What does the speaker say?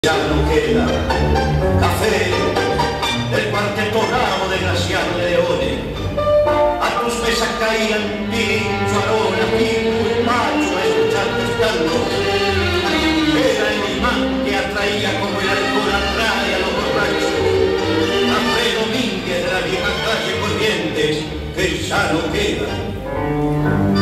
Ya no queda café del cuarteto bravo de glaciar leones. A tus mesas caían pincho, arona, pinto y macho a escuchar tus cantos. Era el imán que atraía como el alcohol atrae a los borrachos. Café Domínguez de la vieja calle Corrientes, que ya no queda.